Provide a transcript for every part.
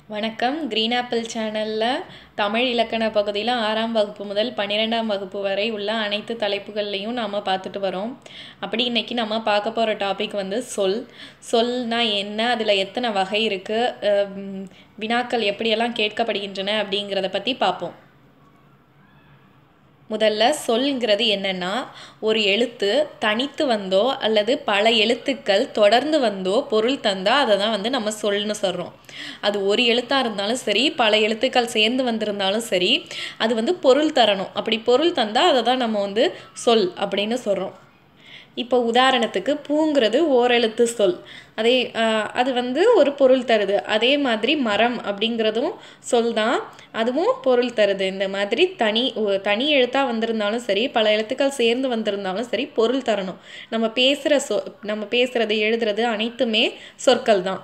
வணக்கம். Green apple சேனலில் தமிழ் இலக்கண பகுதியில் 6ஆம் வகுப்பு முதல் 12ஆம் வகுப்பு வரை உள்ள அனைத்து தலைப்புகள்லையும் நாம் பார்த்துட்டு வரோம். அப்படி இன்றைக்கி நம்ம பார்க்க போகிற டாபிக் வந்து சொல்னா என்ன, அதில் எத்தனை வகை இருக்குது, வினாக்கள் எப்படியெல்லாம் கேட்கப்படுகின்றன அப்படிங்கிறத பற்றி பார்ப்போம். முதல்ல சொல்ங்கிறது என்னென்னா, ஒரு எழுத்து தனித்து வந்தோ அல்லது பல எழுத்துக்கள் தொடர்ந்து வந்தோ பொருள் தந்தால் அதை தான் வந்து நம்ம சொல்னு சொல்கிறோம். அது ஒரு எழுத்தாக இருந்தாலும் சரி, பல எழுத்துக்கள் சேர்ந்து வந்திருந்தாலும் சரி, அது வந்து பொருள் தரணும். அப்படி பொருள் தந்தால் அதை தான் நம்ம வந்து சொல் அப்படின்னு சொல்கிறோம். இப்போ உதாரணத்துக்கு பூங்கிறது ஓரெழுத்து சொல், அது வந்து ஒரு பொருள் தருது. அதே மாதிரி மரம் அப்படிங்கிறதும் சொல் தான், அதுவும் பொருள் தருது. இந்த மாதிரி தனி எழுத்தாக வந்திருந்தாலும் சரி, பல எழுத்துக்கள் சேர்ந்து வந்திருந்தாலும் சரி, பொருள் தரணும். நம்ம பேசுகிறது எழுதுறது அனைத்துமே சொற்கள் தான்.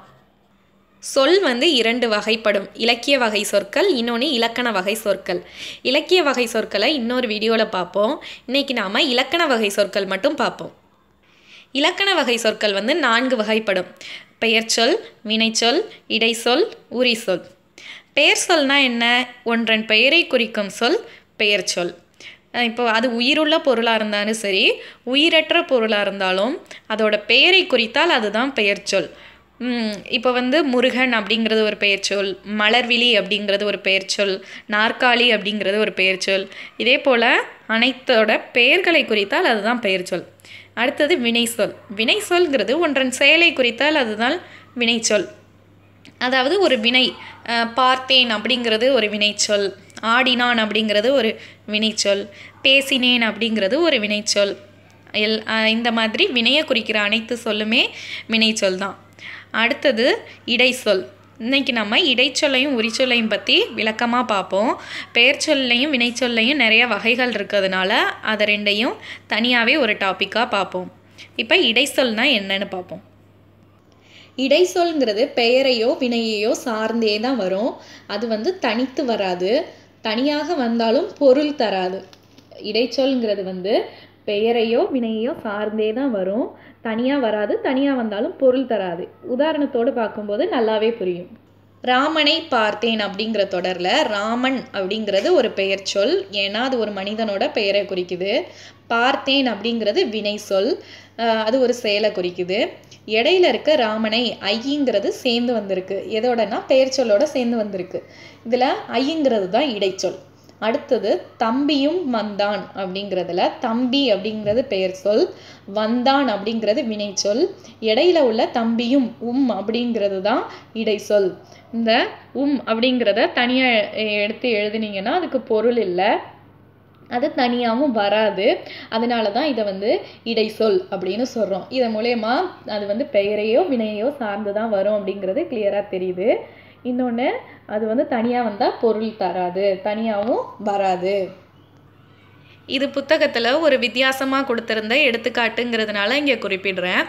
சொல் வந்து 2 வகைப்படும். இலக்கிய வகை சொற்கள், இன்னொன்று இலக்கண வகை சொற்கள். இலக்கிய வகை சொற்களை இன்னொரு வீடியோவில் பார்ப்போம். இன்றைக்கி நாம் இலக்கண வகை சொற்கள் மட்டும் பார்ப்போம். இலக்கண வகை சொற்கள் வந்து 4 வகைப்படும். பெயர்ச்சொல், வினைச்சொல், இடைச்சொல், உரிச்சொல். பெயர் சொல்னா என்ன? ஒன்றன் பெயரை குறிக்கும் சொல் பெயர்ச்சொல். இப்போ அது உயிருள்ள பொருளாக இருந்தாலும் சரி, உயிரற்ற பொருளாக இருந்தாலும் அதோட பெயரை குறித்தால் அதுதான் பெயர்ச்சொல். இப்போ வந்து முருகன் அப்படிங்கிறது ஒரு பெயர்ச்சொல், மலர்விழி அப்படிங்கிறது ஒரு பெயர்ச்சொல், நாற்காலி அப்படிங்கிறது ஒரு பெயர்ச்சொல். இதே போல் அனைத்தோட பெயர்களை குறித்தால் அதுதான் பெயர்ச்சொல். அடுத்தது வினைச்சொல். வினைச்சொல்ங்கிறது ஒன்றன் செயலை குறித்தால் அதுதான் வினைச்சொல். அதாவது ஒரு வினை, பார்த்தேன் அப்படிங்கிறது ஒரு வினைச்சொல், ஆடினான் அப்படிங்கிறது ஒரு வினைச்சொல், பேசினேன் அப்படிங்கிறது ஒரு வினைச்சொல். இந்த மாதிரி வினையை குறிக்கிற அனைத்து சொல்லுமே வினைச்சொல் தான். அடுத்தது இடைச்சொல். இன்றைக்கி நம்ம இடைச்சொல்லையும் உரிச்சொல்லையும் பற்றி விளக்கமாக பார்ப்போம். பெயர்ச்சொல்லையும் வினைச்சொல்லையும் நிறைய வகைகள் இருக்கிறதுனால அதை ரெண்டையும் தனியாகவே ஒரு டாப்பிக்காக பார்ப்போம். இப்போ இடைச்சொல்னா என்னன்னு பார்ப்போம். இடைச்சொல்ங்கிறது பெயரையோ வினையையோ சார்ந்தே தான் வரும். அது வந்து தனித்து வராது, தனியாக வந்தாலும் பொருள் தராது. இடைச்சொல்ங்கிறது வந்து பெயரையோ வினையையோ சார்ந்தே தான் வரும், தனியாக வராது, தனியாக வந்தாலும் பொருள் தராது. உதாரணத்தோடு பார்க்கும்போது நல்லாவே புரியும். ராமனை பார்த்தேன் அப்படிங்கிற தொடரில் ராமன் அப்படிங்கிறது ஒரு பெயர் சொல், ஏன்னா அது ஒரு மனிதனோட பெயரை குறிக்குது. பார்த்தேன் அப்படிங்கிறது வினை சொல், அது ஒரு செயலை குறிக்குது. இடையில இருக்க ராமனை ஐங்கிறது சேர்ந்து வந்திருக்கு, எதோடனா பெயர் சொல்லோட சேர்ந்து வந்திருக்கு. இதில் ஐங்கிறது தான் இடைச்சொல். அடுத்தது தம்பியும் வந்தான் அப்படிங்கிறதுல தம்பி அப்படிங்கிறது பெயர் சொல், வந்தான் அப்படிங்கிறது வினைச்சொல். இடையில உள்ள தம்பியும் அப்படிங்கிறது தான் இடைச்சொல். இந்த அப்படிங்கிறத தனியாக எடுத்து எழுதுனீங்கன்னா அதுக்கு பொருள் இல்லை, அது தனியாகவும் வராது. அதனால தான் இதை வந்து இடைச்சொல் அப்படின்னு சொல்கிறோம். இதன் மூலயமா அது வந்து பெயரையோ வினையோ சார்ந்து தான் வரும் அப்படிங்கிறது கிளியராக தெரியுது. இன்னொன்று, அது வந்து தனியாக வந்தால் பொருள் தராது, தனியாகவும் வராது. இது புத்தகத்தில் ஒரு வித்தியாசமாக கொடுத்துருந்த எடுத்துக்காட்டுங்கிறதுனால இங்கே குறிப்பிடுறேன்.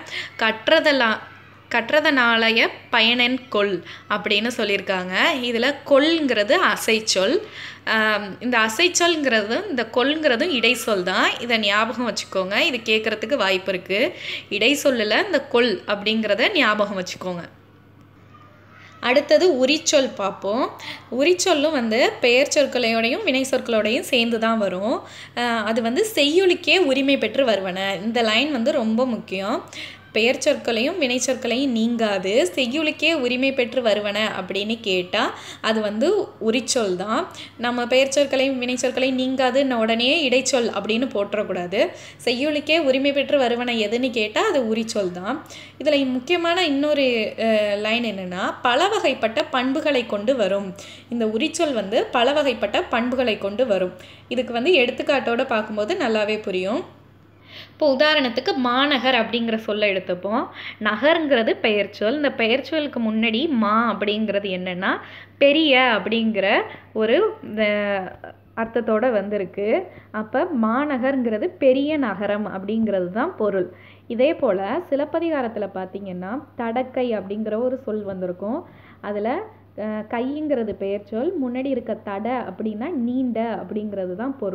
கற்றதனாலய பயனென் கொள் அப்படின்னு சொல்லியிருக்காங்க. இதில் கொள்ங்கிறது அசைச்சொல். இந்த அசைச்சொல்ங்கிறதும் இந்த கொள்ங்கிறதும் இடைச்சொல் தான். இதை ஞாபகம் வச்சுக்கோங்க, இது கேட்குறதுக்கு வாய்ப்பு இருக்குது. இடைச்சொல்லில் இந்த கொள் அப்படிங்கிறத ஞாபகம் வச்சுக்கோங்க. அடுத்தது உரிச்சொல் பார்ப்போம். உரிச்சொல்லும் வந்து பெயர் சொற்களோடையும் வினை சொற்களோடையும் சேர்ந்து தான் வரும். அது வந்து செய்யுளுக்கே உரிமை பெற்று வருவன. இந்த லைன் வந்து ரொம்ப முக்கியம். பெயர் சொற்களையும் வினை சொற்களையும் நீங்காது செய்யுளுக்கே உரிமை பெற்று வருவன அப்படின்னு கேட்டால் அது வந்து உரிச்சொல் தான். நம்ம பெயர் சொற்களையும் வினை சொற்களையும் நீங்காதுன்னு உடனே இடைச்சொல் அப்படின்னு போட்டுறக்கூடாது. செய்யுளுக்கே உரிமை பெற்று வருவன எதுன்னு கேட்டால் அது உரிச்சொல் தான். இதில் முக்கியமான இன்னொரு லைன் என்னென்னா, பல வகைப்பட்ட பண்புகளை கொண்டு வரும். இந்த உரிச்சொல் வந்து பல வகைப்பட்ட பண்புகளை கொண்டு வரும். இதுக்கு வந்து எடுத்துக்காட்டோடு பார்க்கும்போது நல்லாவே புரியும். இப்போ உதாரணத்துக்கு மாநகர் அப்படிங்கிற சொல்ல எடுத்துப்போம். நகருங்கிறது பெயர்ச்சொல். இந்த பெயர்ச்சொலுக்கு முன்னாடி மா அப்படிங்கிறது என்னென்னா பெரிய அப்படிங்கிற ஒரு அர்த்தத்தோடு வந்திருக்கு. அப்போ மாநகருங்கிறது பெரிய நகரம் அப்படிங்கிறது தான் பொருள். இதே போல் சிலப்பதிகாரத்தில் பார்த்திங்கன்னா தடக்கை அப்படிங்கிற ஒரு சொல் வந்திருக்கும். அதில் கைங்கிறது பெயர்ச்சொல், முன்னாடி இருக்க தட அப்படின்னா நீண்ட அப்படிங்கிறது தான் பொருள்.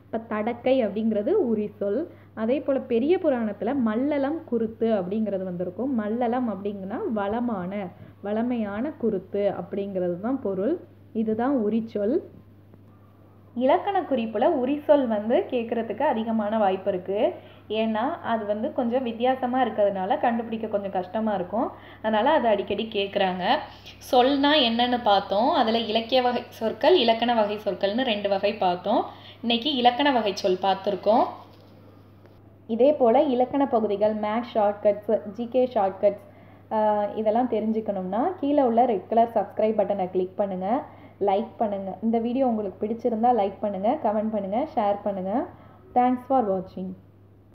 இப்போ தடக்கை அப்படிங்கிறது உரி சொல். அதே போல் பெரிய புராணத்தில் மல்லலம் குருத்து அப்படிங்கிறது வந்திருக்கும். மல்லலம் அப்படிங்கன்னா வளமையான குருத்து அப்படிங்கிறது தான் பொருள். இதுதான் உரிச்சொல். இலக்கண குறிப்பில் உரிசொல் கேட்குறதுக்கு அதிகமான வாய்ப்பு இருக்குது. ஏன்னா அது கொஞ்சம் வித்தியாசமாக இருக்கிறதுனால கண்டுபிடிக்க கொஞ்சம் கஷ்டமாக இருக்கும். அதனால் அதை அடிக்கடி கேட்குறாங்க. சொல்னா என்னென்னு பார்த்தோம். அதில் இலக்கிய வகை சொற்கள், இலக்கண வகை சொற்கள்னு 2 வகை பார்த்தோம். இன்றைக்கி இலக்கண வகை சொல் பார்த்துருக்கோம். இதே போல் இலக்கண பகுதிகள், மேக்ஸ் ஷார்ட்கட்ஸ், ஜிகே ஷார்ட்கட்ஸ் இதெல்லாம் தெரிஞ்சுக்கணும்னா கீழே உள்ள ரெட் கலர் சப்ஸ்கிரைப் பட்டனை கிளிக் பண்ணுங்கள், லைக் பண்ணுங்கள். இந்த வீடியோ உங்களுக்கு பிடிச்சிருந்தால் லைக் பண்ணுங்கள், கமெண்ட் பண்ணுங்கள், ஷேர் பண்ணுங்கள். தேங்க்ஸ் ஃபார் வாட்சிங்.